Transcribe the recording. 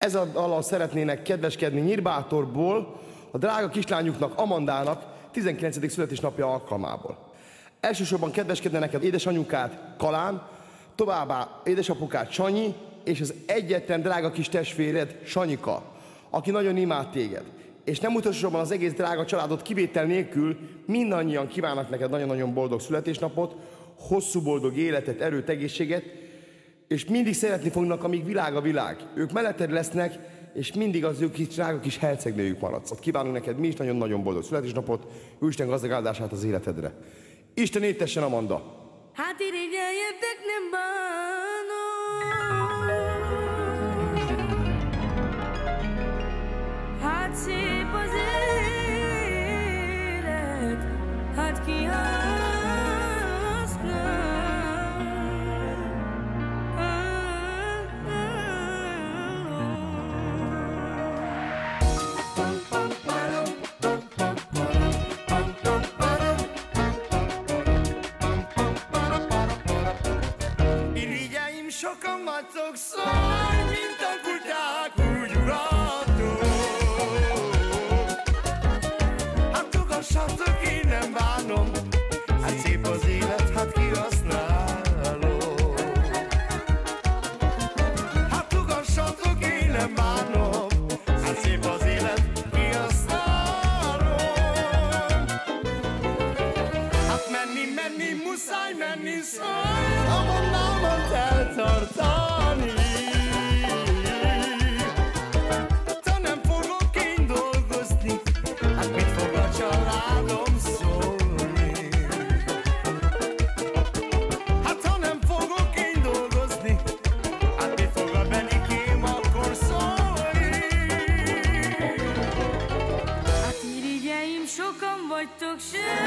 Ezzel szeretnének kedveskedni Nyírbátorból a drága kislányuknak, Amandának 19. születésnapja alkalmából. Elsősorban kedveskedne neked édesanyukát, Kalán, továbbá édesapukát, Sanyi, és az egyetlen drága kis testvéred, Sanyika, aki nagyon imád téged. És nem utolsóban az egész drága családot kivétel nélkül mindannyian kívánnak neked nagyon-nagyon boldog születésnapot, hosszú boldog életet, erőt, egészséget, és mindig szeretni fognak, amíg világ a világ. Ők melletted lesznek, és mindig az ő kis drága kis hercegnőjük maradsz. Kívánunk neked mi is nagyon-nagyon boldog születésnapot, Isten gazdag áldását az életedre. Isten étessen, Amanda! Hát irigyeljetek, nem bánom. Hát szép az élet, hát kihasznál. Sokan vagytok, szólj, mint a kutyák, úgy uratok. Hát ugassatok, én nem bánom, hát szép az élet, hát kihasználom. Hát ugassatok, én nem bánom, hát szép az élet, kihasználom. Hát menni, muszáj menni, szólj, Amandámat eltartani. Ha nem fogok én dolgozni, hát mit fog a családom szólni? Hát ha nem fogok én dolgozni, hát mit fog a Benikém akkor szólni? Hát irigyeim, sokan vagytok, se